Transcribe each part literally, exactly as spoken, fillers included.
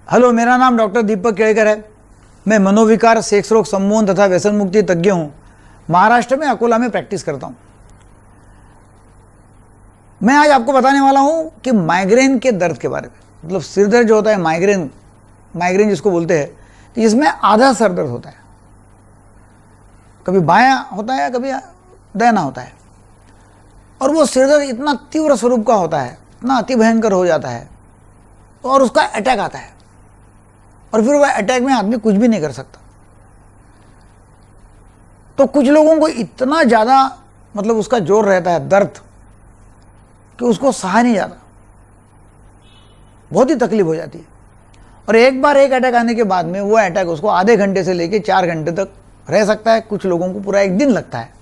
Hello, मेरा नाम doctor दीपक केड़कर है। मैं मनोविकार, सेक्स रोग, सम्मोहन तथा व्यसन मुक्ति तज्ञ हूँ। महाराष्ट्र में अकोला में प्रैक्टिस करता हूँ। मैं आज आपको बताने वाला हूँ कि माइग्रेन के दर्द के बारे में, मतलब सिर दर्द जो होता है, माइग्रेन माइग्रेन जिसको बोलते हैं, तो इसमें आधा सर दर्द होता है। कभी बायां होता है, कभी दाहिना होता है, और वो सिर दर्द इतना तीव्र स्वरूप का होता है, इतना अति भयंकर हो जाता है, और उसका अटैक आता है, और फिर वह अटैक में आदमी कुछ भी नहीं कर सकता। तो कुछ लोगों को इतना ज़्यादा मतलब उसका जोर रहता है दर्द कि उसको सहा नहीं जाता, बहुत ही तकलीफ हो जाती है। और एक बार एक अटैक आने के बाद में वो अटैक उसको आधे घंटे से लेकर चार घंटे तक रह सकता है, कुछ लोगों को पूरा एक दिन लगता है।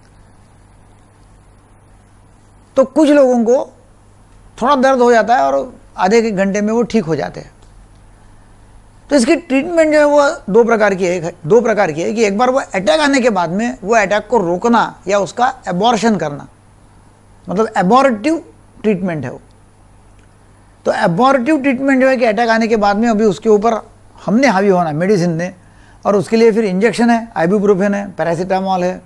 तो कुछ लोगों को थोड़ा दर्द हो जाता है और आधे एक घंटे में वो ठीक हो जाते हैं। तो इसकी ट्रीटमेंट जो है वो दो प्रकार की है दो प्रकार की है कि एक बार वो अटैक आने के बाद में वो अटैक को रोकना या उसका एबॉर्शन करना, मतलब एबॉर्टिव ट्रीटमेंट है वो। तो एबॉर्टिव ट्रीटमेंट जो है कि अटैक आने के बाद में अभी उसके ऊपर हमने हावी होना मेडिसिन ने, और उसके लिए फिर इंजेक्शन है, आइबुप्रोफेन है, पैरासीटामोल है,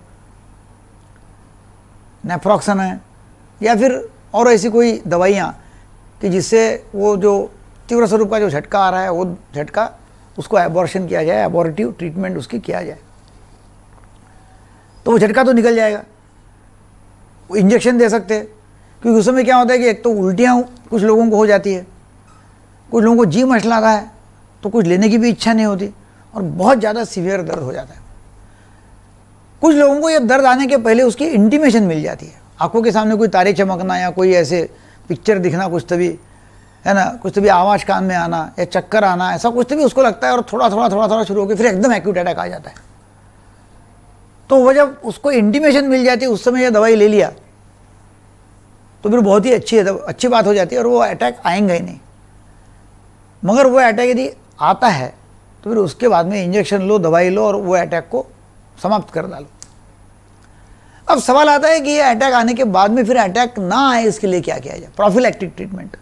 नेफ्रोक्सन है, या फिर और ऐसी कोई दवाइयाँ कि जिससे वो जो तीव्र स्वरूप का जो झटका आ रहा है वो झटका उसको एबॉर्शन किया जाए, एबॉर्टिव ट्रीटमेंट उसकी किया जाए, तो वो झटका तो निकल जाएगा। वो इंजेक्शन दे सकते हैं, क्योंकि उस समय क्या होता है कि एक तो उल्टियाँ कुछ लोगों को हो जाती है, कुछ लोगों को जी मचलाता है, तो कुछ लेने की भी इच्छा नहीं होती, और बहुत ज़्यादा सीवियर दर्द हो जाता है। कुछ लोगों को ये दर्द आने के पहले उसकी इंटीमेशन मिल जाती है, आंखों के सामने कोई तारे चमकना या कोई ऐसे पिक्चर दिखना, कुछ तभी है ना, कुछ तभी आवाज़ कान में आना या चक्कर आना, ऐसा कुछ तभी उसको लगता है, और थोड़ा थोड़ा थोड़ा थोड़ा शुरू होकर फिर एकदम एक्यूट अटैक आ जाता है। तो वह जब उसको इंटीमेशन मिल जाती है, उस समय यह दवाई ले लिया तो फिर बहुत ही अच्छी है, अच्छी बात हो जाती है, और वो अटैक आएंगे ही नहीं। मगर वो अटैक यदि आता है तो फिर उसके बाद में इंजेक्शन लो, दवाई लो, और वो अटैक को समाप्त कर डालो। अब सवाल आता है कि ये अटैक आने के बाद में फिर अटैक ना आए, इसके लिए क्या किया जाए, प्रोफिलैक्टिक ट्रीटमेंट।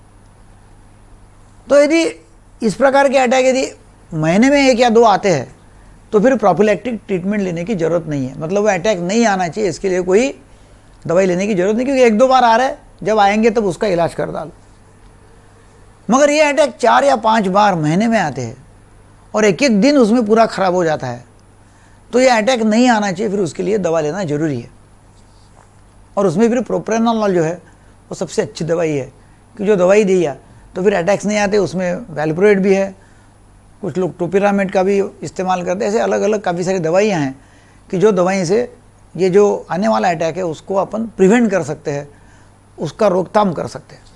तो यदि इस प्रकार के अटैक यदि महीने में एक या दो आते हैं तो फिर प्रोफिलैक्टिक ट्रीटमेंट लेने की जरूरत नहीं है, मतलब वो अटैक नहीं आना चाहिए, इसके लिए कोई दवाई लेने की जरूरत नहीं, क्योंकि एक दो बार आ रहा है, जब आएंगे तब उसका इलाज कर डालो। मगर ये अटैक चार या पांच बार महीने में आते हैं और एक एक दिन उसमें पूरा खराब हो जाता है, तो ये अटैक नहीं आना चाहिए, फिर उसके लिए दवा लेना जरूरी है। और उसमें फिर प्रोप्रेनोलॉल जो है वो सबसे अच्छी दवाई है, कि जो दवाई दिया तो फिर अटैक्स नहीं आते। उसमें वैल्प्रोएट भी है, कुछ लोग टोपिरामेड का भी इस्तेमाल करते हैं, ऐसे अलग अलग काफ़ी सारी दवाइयाँ हैं कि जो दवाई से ये जो आने वाला अटैक है उसको अपन प्रिवेंट कर सकते हैं, उसका रोकथाम कर सकते हैं।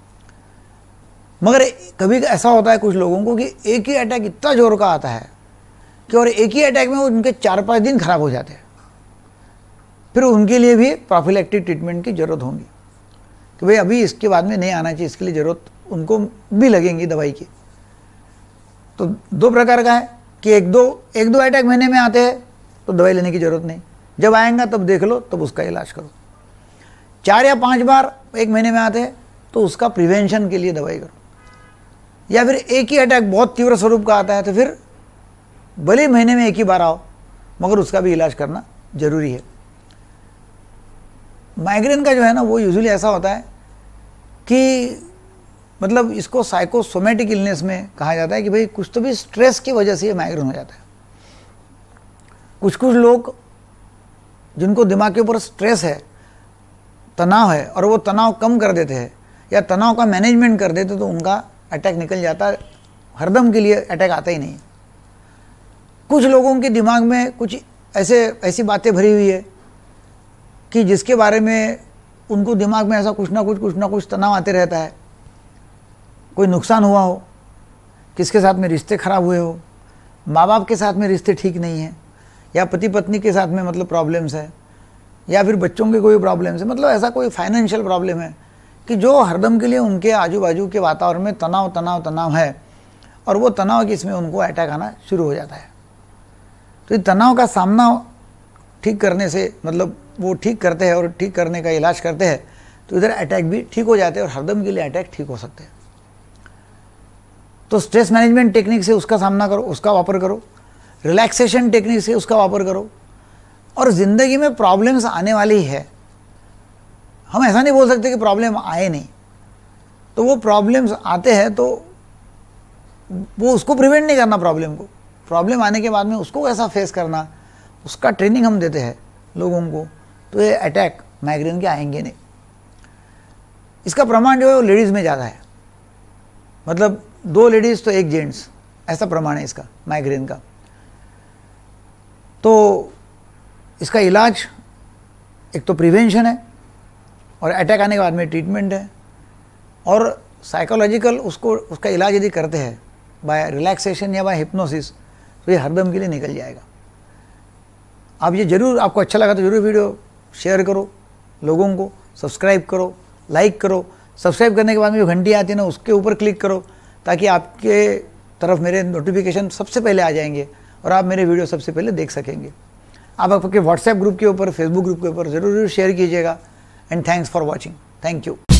मगर कभी ऐसा होता है कुछ लोगों को कि एक ही अटैक इतना जोर का आता है कि और एक ही अटैक में उनके चार पाँच दिन खराब हो जाते हैं, फिर उनके लिए भी प्रोफिलैक्टिक ट्रीटमेंट की ज़रूरत होगी कि भाई अभी इसके बाद में नहीं आना चाहिए, इसके लिए ज़रूरत उनको भी लगेंगी दवाई की। तो दो प्रकार का है कि एक दो एक दो अटैक महीने में आते हैं तो दवाई लेने की ज़रूरत नहीं, जब आएगा तब देख लो, तब उसका इलाज करो। चार या पांच बार एक महीने में आते हैं तो उसका प्रिवेंशन के लिए दवाई करो। या फिर एक ही अटैक बहुत तीव्र स्वरूप का आता है तो फिर भले महीने में एक ही बार आओ, मगर उसका भी इलाज करना जरूरी है। माइग्रेन का जो है ना वो यूजुअली ऐसा होता है कि मतलब इसको साइकोसोमेटिक इलनेस में कहा जाता है कि भाई कुछ तो भी स्ट्रेस की वजह से ये माइग्रेन हो जाता है। कुछ कुछ लोग जिनको दिमाग के ऊपर स्ट्रेस है, तनाव है, और वो तनाव कम कर देते हैं या तनाव का मैनेजमेंट कर देते तो उनका अटैक निकल जाता है, हरदम के लिए अटैक आता ही नहीं। कुछ लोगों के दिमाग में कुछ ऐसे ऐसी बातें भरी हुई है कि जिसके बारे में उनको दिमाग में ऐसा कुछ ना कुछ कुछ ना कुछ तनाव आते रहता है। कोई नुकसान हुआ हो, किसके साथ में रिश्ते खराब हुए हो, माँ बाप के साथ में रिश्ते ठीक नहीं है, या पति पत्नी के साथ में मतलब प्रॉब्लम्स है, या फिर बच्चों के कोई प्रॉब्लम्स है, मतलब ऐसा कोई फाइनेंशियल प्रॉब्लम है कि जो हरदम के लिए उनके आजू बाजू के वातावरण में तनाव तनाव तनाव है, और वो तनाव की इसमें उनको अटैक आना शुरू हो जाता है। तो इस तनाव का सामना ठीक करने से, मतलब वो ठीक करते हैं और ठीक करने का इलाज करते हैं, तो इधर अटैक भी ठीक हो जाते हैं और हरदम के लिए अटैक ठीक हो सकते हैं। तो स्ट्रेस मैनेजमेंट टेक्निक से उसका सामना करो, उसका वापर करो, रिलैक्सेशन टेक्निक से उसका वापर करो। और ज़िंदगी में प्रॉब्लम्स आने वाली ही है, हम ऐसा नहीं बोल सकते कि प्रॉब्लम आए नहीं। तो वो प्रॉब्लम्स आते हैं तो वो उसको प्रिवेंट नहीं करना, प्रॉब्लम को, प्रॉब्लम आने के बाद में उसको कैसा फेस करना, उसका ट्रेनिंग हम देते हैं लोगों को। तो ये अटैक माइग्रेन के आएंगे नहीं। इसका प्रमाण जो है वो लेडीज़ में ज़्यादा है, मतलब दो लेडीज़ तो एक जेंट्स, ऐसा प्रमाण है इसका माइग्रेन का। तो इसका इलाज एक तो प्रिवेंशन है और अटैक आने के बाद में ट्रीटमेंट है, और साइकोलॉजिकल उसको उसका इलाज यदि करते हैं बाय रिलैक्सेशन या बाय हिप्नोसिस तो ये हरदम के लिए निकल जाएगा। आप ये जरूर, आपको अच्छा लगा तो जरूर वीडियो शेयर करो, लोगों को सब्सक्राइब करो, लाइक करो। सब्सक्राइब करने के बाद में जो घंटी आती है ना उसके ऊपर क्लिक करो, ताकि आपके तरफ मेरे नोटिफिकेशन सबसे पहले आ जाएंगे और आप मेरे वीडियो सबसे पहले देख सकेंगे। आप आपके व्हाट्सएप ग्रुप के ऊपर, फेसबुक ग्रुप के ऊपर ज़रूर ज़रूर शेयर कीजिएगा। And thanks for watching. Thank you.